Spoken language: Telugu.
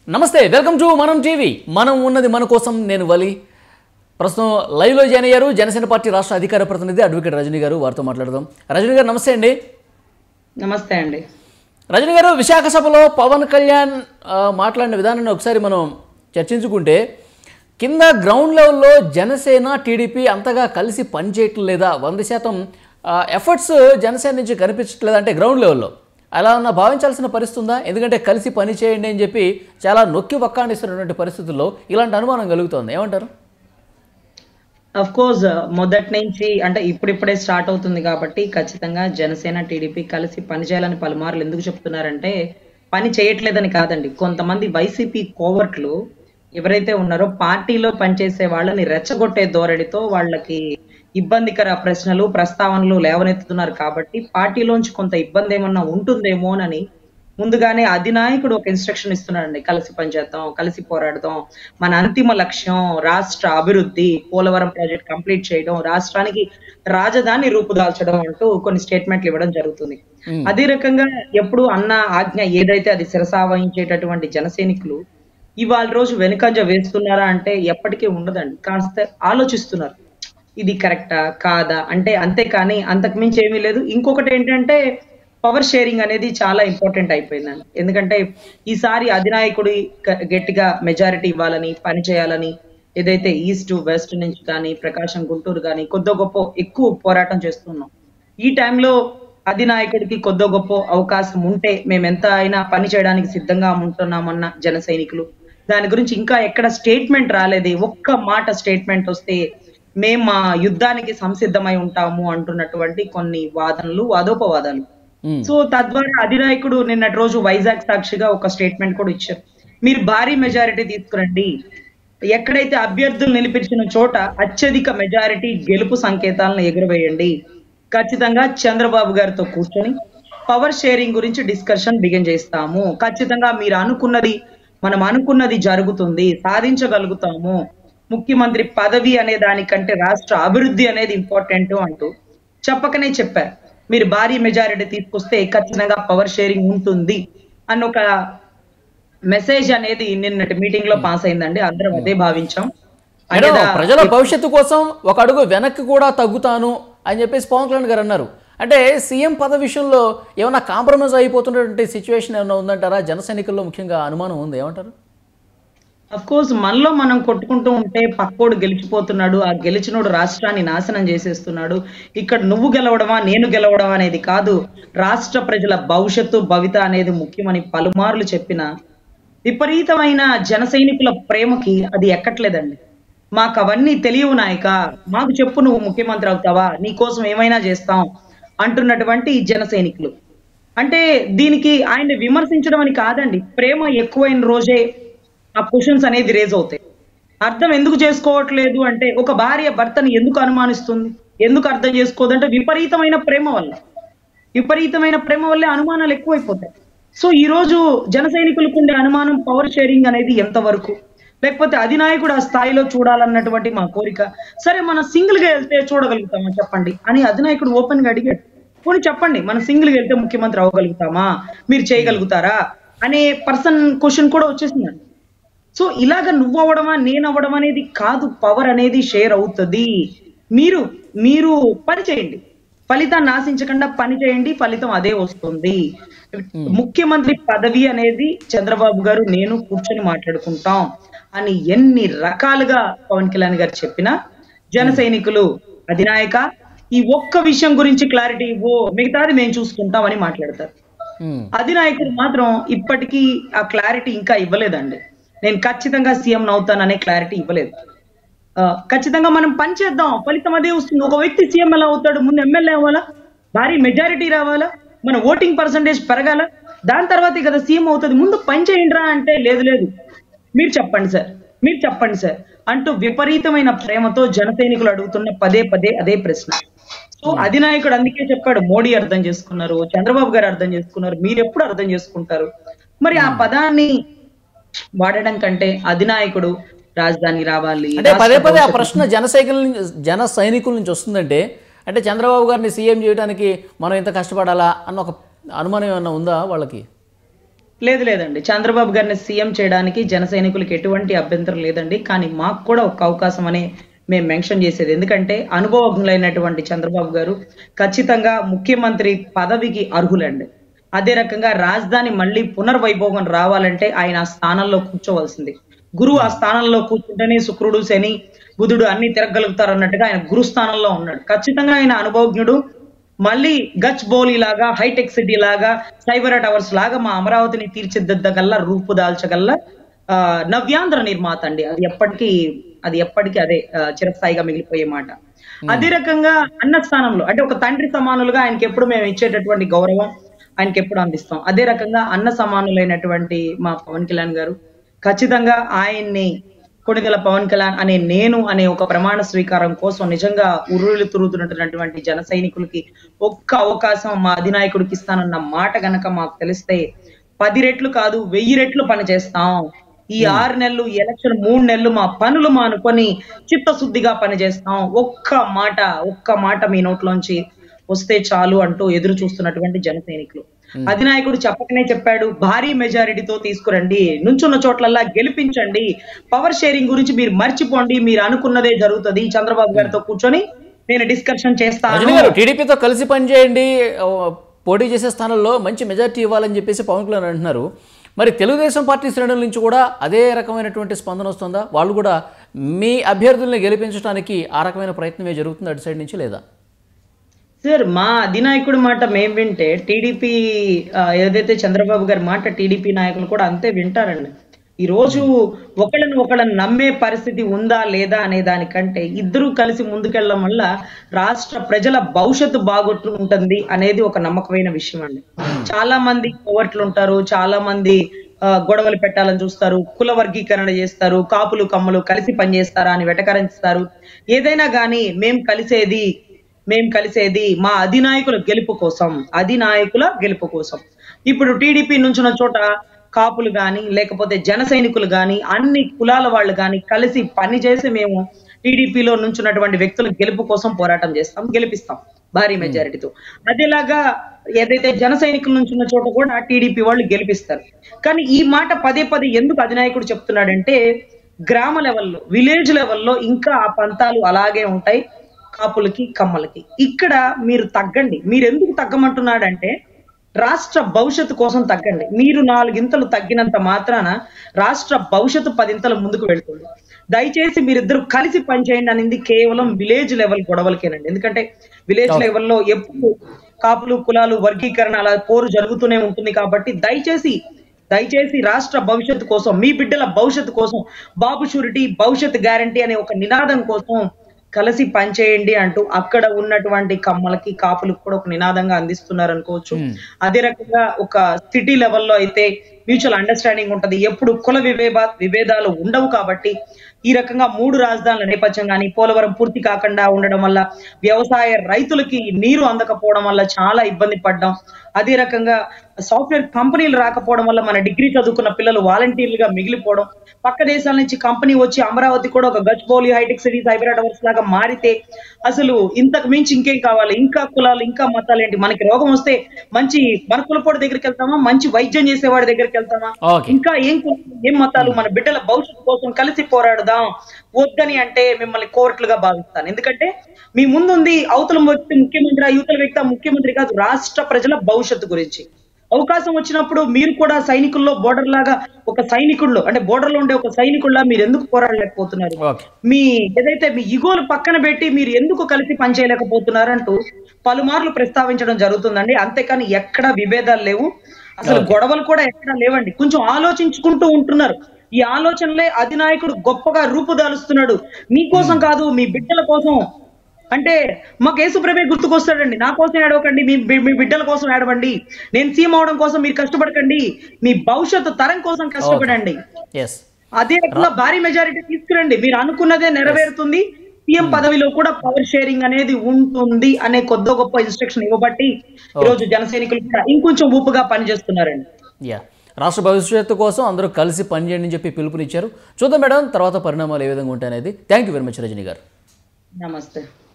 నమస్తే, వెల్కమ్ టు మనం టీవీ. మనం ఉన్నది మన కోసం. నేను వలి. ప్రస్తుతం లైవ్లో జాయిన్ అయ్యారు జనసేన పార్టీ రాష్ట్ర అధికార ప్రతినిధి అడ్వకేట్ రజనీ గారు. వారితో మాట్లాడదాం. రజనీ గారు నమస్తే అండి. నమస్తే అండి. రజనీ గారు, విశాఖ సభలో పవన్ కళ్యాణ్ మాట్లాడిన విధానాన్ని ఒకసారి మనం చర్చించుకుంటే, కింద గ్రౌండ్ లెవెల్లో జనసేన టీడీపీ అంతగా కలిసి పనిచేయట్లేదా, 100% ఎఫర్ట్స్ జనసేన నుంచి కనిపించట్లేదా అంటే గ్రౌండ్ లెవెల్లో అలా ఉన్న భావించాల్సిన పరిస్థితి ఉందా? ఎందుకంటే కలిసి పని చేయండి అని చెప్పి చాలా నొక్కి వక్కానిస్తున్నటువంటి పరిస్థితుల్లో ఇలాంటి అనుమానం కలుగుతోంది. ఏమంటారు? అఫ్ కోర్స్ మొదటి నుంచి అంటే ఇప్పుడిప్పుడే స్టార్ట్ అవుతుంది కాబట్టి ఖచ్చితంగా జనసేన టీడీపీ కలిసి పని చేయాలని పలుమార్లు ఎందుకు చెప్తున్నారంటే పని చేయట్లేదని కాదండి. కొంతమంది వైసీపీ కోవర్ట్లు ఎవరైతే ఉన్నారో పార్టీలో పనిచేసే వాళ్ళని రెచ్చగొట్టే ధోరణితో వాళ్ళకి ఇబ్బందికర ప్రశ్నలు ప్రస్తావనలు లేవనెత్తుతున్నారు కాబట్టి పార్టీలోంచి కొంత ఇబ్బంది ఏమన్నా ఉంటుందేమోనని ముందుగానే అధినాయకుడు ఒక ఇన్స్ట్రక్షన్ ఇస్తున్నాడండి. కలిసి పనిచేద్దాం, కలిసి పోరాడదాం, మన అంతిమ లక్ష్యం రాష్ట్ర అభివృద్ధి, పోలవరం ప్రాజెక్ట్ కంప్లీట్ చేయడం, రాష్ట్రానికి రాజధాని రూపుదాల్చడం అంటూ కొన్ని స్టేట్మెంట్లు ఇవ్వడం జరుగుతుంది. అదే రకంగా ఎప్పుడు అన్న ఆజ్ఞ ఏదైతే అది శిరసావహించేటటువంటి జనసైనికులు ఇవాళ రోజు వెనుకంజ వేస్తున్నారా అంటే ఎప్పటికీ ఉండదండి. కాస్త ఆలోచిస్తున్నారు, ఇది కరెక్టా కాదా అంటే, అంతేకాని అంతకు మించి ఏమీ లేదు. ఇంకొకటి ఏంటంటే పవర్ షేరింగ్ అనేది చాలా ఇంపార్టెంట్ అయిపోయిందండి. ఎందుకంటే ఈసారి అధినాయకుడి గట్టిగా మెజారిటీ ఇవ్వాలని, పని చేయాలని ఏదైతే ఈస్ట్ వెస్ట్ నుంచి కానీ ప్రకాశం గుంటూరు కానీ కొద్దో గొప్ప ఎక్కువ పోరాటం చేస్తున్నాం. ఈ టైంలో అధినాయకుడికి కొద్దో గొప్ప అవకాశం ఉంటే మేము ఎంత అయినా పని చేయడానికి సిద్ధంగా ఉంటున్నామన్న జన సైనికులు, దాని గురించి ఇంకా ఎక్కడ స్టేట్మెంట్ రాలేదు. ఒక్క మాట స్టేట్మెంట్ వస్తే మేము మా యుద్ధానికి సంసిద్ధమై ఉంటాము అంటున్నటువంటి కొన్ని వాదనలు, వాదోపవాదాలు. సో తద్వారా అధినాయకుడు నిన్నటి రోజు వైజాగ్ సాక్షిగా ఒక స్టేట్మెంట్ కూడా ఇచ్చారు. మీరు భారీ మెజారిటీ తీసుకురండి, ఎక్కడైతే అభ్యర్థులు నిలిపించిన చోట అత్యధిక మెజారిటీ గెలుపు సంకేతాలను ఎగురవేయండి, ఖచ్చితంగా చంద్రబాబు గారితో కూర్చొని పవర్ షేరింగ్ గురించి డిస్కషన్ బిగిన్ చేస్తాము, ఖచ్చితంగా మీరు అనుకున్నది మనం అనుకున్నది జరుగుతుంది, సాధించగలుగుతాము, ముఖ్యమంత్రి పదవి అనే దానికంటే రాష్ట్ర అభివృద్ధి అనేది ఇంపార్టెంట్ అంటూ చెప్పకనే చెప్పారు. మీరు భారీ మెజారిటీ తీసుకొస్తే ఖచ్చితంగా పవర్ షేరింగ్ ఉంటుంది అన్న ఒక మెసేజ్ అనేది నిన్నటి మీటింగ్ లో పాస్ అయిందండి. అందరం అదే భావించాం. ప్రజల భవిష్యత్తు కోసం ఒక అడుగు వెనక్కి కూడా తగ్గుతాను అని చెప్పేసి పవన్ కళ్యాణ్ గారు అన్నారు. అంటే సీఎం పదవి విషయంలో ఏమైనా కాంప్రమైజ్ అయిపోతున్నటువంటి సిచ్యువేషన్ ఏమైనా ఉందంటారా? జన సైనికుల్లో ముఖ్యంగా అనుమానం ఉంది. ఏమంటారు? అఫ్ కోర్స్ మనలో మనం కొట్టుకుంటూ ఉంటే పక్కోడు గెలిచిపోతున్నాడు, ఆ గెలిచినోడు రాష్ట్రాన్ని నాశనం చేసేస్తున్నాడు. ఇక్కడ నువ్వు గెలవడమా నేను గెలవడమా అనేది కాదు, రాష్ట్ర ప్రజల భవిష్యత్తు భవిత అనేది ముఖ్యమని పలుమార్లు చెప్పిన విపరీతమైన జన సైనికుల ప్రేమకి అది ఎక్కట్లేదండి. మాకు అవన్నీ తెలియవు నాయక, మాకు చెప్పు, నువ్వు ముఖ్యమంత్రి అవుతావా, నీ కోసం ఏమైనా చేస్తాం అంటున్నటువంటి జన సైనికులు. అంటే దీనికి ఆయన విమర్శించడం అని కాదండి, ప్రేమ ఎక్కువైన రోజే ఆ క్వశ్చన్స్ అనేది రేజ్ అవుతాయి. అర్థం ఎందుకు చేసుకోవట్లేదు అంటే, ఒక భార్య భర్తని ఎందుకు అనుమానిస్తుంది, ఎందుకు అర్థం చేసుకోదంటే విపరీతమైన ప్రేమ వల్ల, విపరీతమైన ప్రేమ వల్లే అనుమానాలు ఎక్కువైపోతాయి. సో ఈ రోజు జన సైనికులకు ఉండే అనుమానం పవర్ షేరింగ్ అనేది ఎంతవరకు, లేకపోతే అధినాయకుడు ఆ స్థాయిలో చూడాలన్నటువంటి మా కోరిక. సరే మనం సింగిల్ గా వెళ్తే చూడగలుగుతామా చెప్పండి అని అధినాయకుడు ఓపెన్ గా అడిగాడు. పోనీ చెప్పండి, మనం సింగిల్ గా వెళ్తే ముఖ్యమంత్రి అవ్వగలుగుతామా, మీరు చేయగలుగుతారా అనే పర్సన్ క్వశ్చన్ కూడా వచ్చేసిందండి. సో ఇలాగ నువ్వు అవ్వడమా నేను అవ్వడం అనేది కాదు, పవర్ అనేది షేర్ అవుతుంది. మీరు మీరు పని చేయండి, ఫలితాన్ని ఆశించకుండా పని చేయండి, ఫలితం అదే వస్తుంది. ముఖ్యమంత్రి పదవి అనేది చంద్రబాబు గారు నేను కూర్చొని మాట్లాడుకుంటాం అని ఎన్ని రకాలుగా పవన్ కళ్యాణ్ గారు చెప్పినా జన సైనికులు అధినాయక ఈ ఒక్క విషయం గురించి క్లారిటీ ఇవ్వు, మిగతాది మేము చూసుకుంటాం అని మాట్లాడతారు. అధినాయకుడు మాత్రం ఇప్పటికీ ఆ క్లారిటీ ఇంకా ఇవ్వలేదండి. నేను ఖచ్చితంగా సీఎం అవుతాననే క్లారిటీ ఇవ్వలేదు. ఖచ్చితంగా మనం పని చేద్దాం, ఫలితం అదే వస్తుంది. ఒక వ్యక్తి సీఎం ఎలా అవుతాడు, ముందు ఎమ్మెల్యే అవ్వాలా, భారీ మెజారిటీ రావాలా, మన ఓటింగ్ పర్సంటేజ్ పెరగాల, దాని తర్వాతే కదా సీఎం అవుతుంది. ముందు పని చేయండి రా అంటే లేదు లేదు మీరు చెప్పండి సార్, మీరు చెప్పండి సార్ అంటూ విపరీతమైన ప్రేమతో జన సైనికులు అడుగుతున్న పదే పదే అదే ప్రశ్న. సో అధినాయకుడు అందుకే చెప్పాడు, మోడీ అర్థం చేసుకున్నారు, చంద్రబాబు గారు అర్థం చేసుకున్నారు, మీరు ఎప్పుడు అర్థం చేసుకుంటారు? మరి ఆ పదాన్ని వాడడం కంటే అధినాయకుడు రాజధాని రావాలి అంటే పదే పదే ఆ ప్రశ్న జన సైనికుల నుంచి వస్తుందంటే, అంటే చంద్రబాబు గారిని సీఎం చేయడానికి మనం ఎంత కష్టపడాలా అన్న ఒక అనుమానం ఏమన్నా ఉందా వాళ్ళకి? లేదండి. చంద్రబాబు గారిని సీఎం చేయడానికి జన సైనికులకి ఎటువంటి అభ్యంతరం లేదండి. కానీ మాకు కూడా ఒక అవకాశం అని మేము మెన్షన్ చేసేది. ఎందుకంటే అనుభవజ్ఞులైనటువంటి చంద్రబాబు గారు ఖచ్చితంగా ముఖ్యమంత్రి పదవికి అర్హులండి. అదే రకంగా రాజధాని మళ్ళీ పునర్వైభోగం రావాలంటే ఆయన ఆ స్థానంలో కూర్చోవలసింది. గురువు ఆ స్థానంలో కూర్చుంటేనే శుక్రుడు, శని, బుధుడు అన్ని తిరగలుగుతారు అన్నట్టుగా ఆయన గురు స్థానంలో ఉన్నాడు. ఖచ్చితంగా ఆయన అనుభవజ్ఞుడు. మళ్ళీ గచ్ బౌలి లాగా, హైటెక్ సిటీ లాగా, సైబర్ టవర్స్ లాగా మా అమరావతిని తీర్చిదిద్దగల్లా, రూపుదాల్చగల్లా నవ్యాంధ్ర నిర్మాత అండి. అది ఎప్పటికీ అదే చిరస్థాయిగా మిగిలిపోయే మాట. అదే రకంగా అన్న స్థానంలో అంటే ఒక తండ్రి సమానులుగా ఆయనకి ఎప్పుడు మేము ఇచ్చేటటువంటి గౌరవం ఆయనకి ఎప్పుడు అందిస్తాం. అదే రకంగా అన్న సమానులైనటువంటి మా పవన్ కళ్యాణ్ గారు ఖచ్చితంగా ఆయన్ని కొణిదెల పవన్ కళ్యాణ్ అనే ఒక ప్రమాణ స్వీకారం కోసం నిజంగా ఉర్రులు తిరుగుతున్నటువంటి జన సైనికులకి ఒక్క అవకాశం మా అధినాయకుడికి ఇస్తానన్న మాట గనక మాకు తెలిస్తే 10 రెట్లు కాదు 1000 రెట్లు పని చేస్తాం. ఈ 6 నెలలు ఎలక్షన్ 3 నెలలు మా పనులు మానుకొని చిత్తశుద్ధిగా పనిచేస్తాం. ఒక్క మాట మీ నోట్లోంచి వస్తే చాలు అంటూ ఎదురు చూస్తున్నటువంటి జన సైనికులు. అధినాయకుడు చెప్పకనే చెప్పాడు, భారీ మెజారిటీతో తీసుకురండి, నుంచున్న చోట్లల్లా గెలిపించండి, పవర్ షేరింగ్ గురించి మీరు మర్చిపోండి, మీరు అనుకున్నదే జరుగుతుంది, చంద్రబాబు గారితో కూర్చొని నేను డిస్కషన్ చేస్తాను. టీడీపీతో కలిసి పనిచేయండి, పోటీ చేసే స్థానంలో మంచి మెజారిటీ ఇవ్వాలని చెప్పేసి పవన్ కళ్యాణ్ అంటున్నారు. మరి తెలుగుదేశం పార్టీ శ్రేణుల నుంచి కూడా అదే రకమైనటువంటి స్పందన వస్తుందా? వాళ్ళు కూడా మీ అభ్యర్థుల్ని గెలిపించడానికి ఆ రకమైన ప్రయత్నమే జరుగుతుంది అటు సైడ్ నుంచి లేదా? సార్, మా అధినాయకుడి మాట మేము వింటే టీడీపీ ఏదైతే చంద్రబాబు గారి మాట టీడీపీ నాయకులు కూడా అంతే వింటారండి. ఈ రోజు ఒకళ్ళని నమ్మే పరిస్థితి ఉందా లేదా అనే దానికంటే ఇద్దరు కలిసి ముందుకెళ్ళడం వల్ల రాష్ట్ర ప్రజల భవిష్యత్తు బాగొట్టు ఉంటుంది అనేది ఒక నమ్మకమైన విషయం అండి. చాలా మంది కోవర్ట్లు ఉంటారు, చాలా మంది గొడవలు పెట్టాలని చూస్తారు, కుల వర్గీకరణ చేస్తారు, కాపులు కమ్మలు కలిసి పనిచేస్తారా అని వెటకరించుతారు. ఏదైనా కానీ మేము కలిసేది మా అధినాయకుల గెలుపు కోసం. ఇప్పుడు టీడీపీ నుంచిన చోట కాపులు గాని లేకపోతే జన సైనికులు గాని అన్ని కులాల వాళ్ళు గాని కలిసి పని చేసి మేము టీడీపీలో నుంచున్నటువంటి వ్యక్తుల గెలుపు కోసం పోరాటం చేస్తాం, గెలిపిస్తాం భారీ మెజారిటీతో. అదేలాగా ఏదైతే జన సైనికుల నుంచున్న చోట కూడా టీడీపీ వాళ్ళు గెలిపిస్తారు. కానీ ఈ మాట పదే ఎందుకు అధినాయకుడు చెప్తున్నాడంటే గ్రామ లెవెల్లో, విలేజ్ లెవెల్లో ఇంకా ఆ పంతాలు అలాగే ఉంటాయి కాపులకి కమ్మలకి. ఇక్కడ మీరు తగ్గండి. మీరు ఎందుకు తగ్గమంటున్నాడంటే రాష్ట్ర భవిష్యత్తు కోసం తగ్గండి. మీరు 4 ఇంతలు తగ్గినంత మాత్రాన రాష్ట్ర భవిష్యత్తు 10 ఇంతలు ముందుకు వెళ్తుంది. దయచేసి మీరిద్దరు కలిసి పనిచేయండి అనేది కేవలం విలేజ్ లెవెల్ గొడవలకేనండి. ఎందుకంటే విలేజ్ లెవెల్లో ఎప్పుడు కాపులు కులాలు వర్గీకరణ అలా పోరు జరుగుతూనే ఉంటుంది. కాబట్టి దయచేసి రాష్ట్ర భవిష్యత్తు కోసం, మీ బిడ్డల భవిష్యత్తు కోసం, బాబు షూరిటీ భవిష్యత్ గ్యారంటీ అనే ఒక నినాదం కోసం కలిసి పనిచేయండి అంటూ అక్కడ ఉన్నటువంటి కమ్మలకి కాపులకు కూడా ఒక నినాదంగా అందిస్తున్నారు అనుకోవచ్చు. అదే రకంగా ఒక సిటీ లెవెల్లో అయితే మ్యూచువల్ అండర్స్టాండింగ్ ఉంటది, ఎప్పుడు కుల విభేదాలు ఉండవు. కాబట్టి ఈ రకంగా 3 రాజధానుల నేపథ్యం కానీ, పోలవరం పూర్తి కాకుండా ఉండడం వల్ల వ్యవసాయ రైతులకి నీరు అందకపోవడం వల్ల చాలా ఇబ్బంది పడ్డాం. అదే రకంగా సాఫ్ట్వేర్ కంపెనీలు రాకపోవడం వల్ల మన డిగ్రీ చదువుకున్న పిల్లలు వాలంటీర్లుగా మిగిలిపోవడం, పక్క దేశాల నుంచి కంపెనీ వచ్చి అమరావతి కూడా ఒక Gachibowli, hitech city, cyber towers లాగా మారితే అసలు ఇంతకు మించి ఇంకేం కావాలి? ఇంకా కులాలు, ఇంకా మతాలు ఏంటి? మనకి రోగం వస్తే మన కులపోడి దగ్గరికి వెళ్తామా? మంచి వైద్యం చేసేవాడి దగ్గరికి వెళ్తామా? ఇంకా ఏం మతాలు? మన బిడ్డల భవిష్యత్తు కోసం కలిసి పోరాడదాం. వద్దని అంటే మిమ్మల్ని కోర్టులుగా భావిస్తాను. ఎందుకంటే మీ ముందుంది అవతల వ్యక్తి ముఖ్యమంత్రి, యువతల వ్యక్తి ముఖ్యమంత్రి కాదు, రాష్ట్ర ప్రజల భవిష్యత్తు గురించి. అవకాశం వచ్చినప్పుడు మీరు కూడా సైనికుల్లో బోర్డర్ లాగా ఒక సైనికుల్లో అంటే బోర్డర్ లో ఉండే ఒక సైనికుల్లా మీరు ఎందుకు పోరాడలేకపోతున్నారు? మీ ఇగోలు పక్కన పెట్టి మీరు ఎందుకు కలిసి పనిచేయలేకపోతున్నారు అంటూ పలుమార్లు ప్రస్తావించడం జరుగుతుందండి. అంతేకాని ఎక్కడ విభేదాలు లేవు, అసలు గొడవలు కూడా ఎక్కడా లేవండి. కొంచెం ఆలోచించుకుంటూ ఉంటున్నారు. ఈ ఆలోచనలే అధినాయకుడు గొప్పగా రూపుదాలుస్తున్నాడు. మీకోసం కాదు, మీ బిడ్డల కోసం. అంటే మాకు యేసుప్రభే గుర్తుకొస్తాడండి. నా కోసం ఏడవకండి, మీ బిడ్డల కోసం ఏడవండి, నేను సీఎం అవడం కోసం మీరు కష్టపడకండి, మీ భవిష్యత్తు తరం కోసం కష్టపడండి. అదే రకంగా భారీ మెజారిటీ తీసుకురండి, మీరు అనుకున్నదే నెరవేరుతుంది. సీఎం పదవిలో కూడా పవర్ షేరింగ్ అనేది ఉంటుంది అనే కొద్ది గొప్ప ఇన్స్ట్రక్షన్ ఇవ్వబట్టి ఈరోజు జన సైనికులు కూడా ఇంకొంచెం ఊపుగా పనిచేస్తున్నారండి. రాష్ట్ర భవిష్యత్తు కోసం అందరూ కలిసి పనిచేయండి అని చెప్పి పిలుపునిచ్చారు. చూద్దాం మేడం తర్వాత పరిణామాలు ఏ విధంగా ఉంటాయనేది. Thank you very much Rajani గారు. నమస్తే.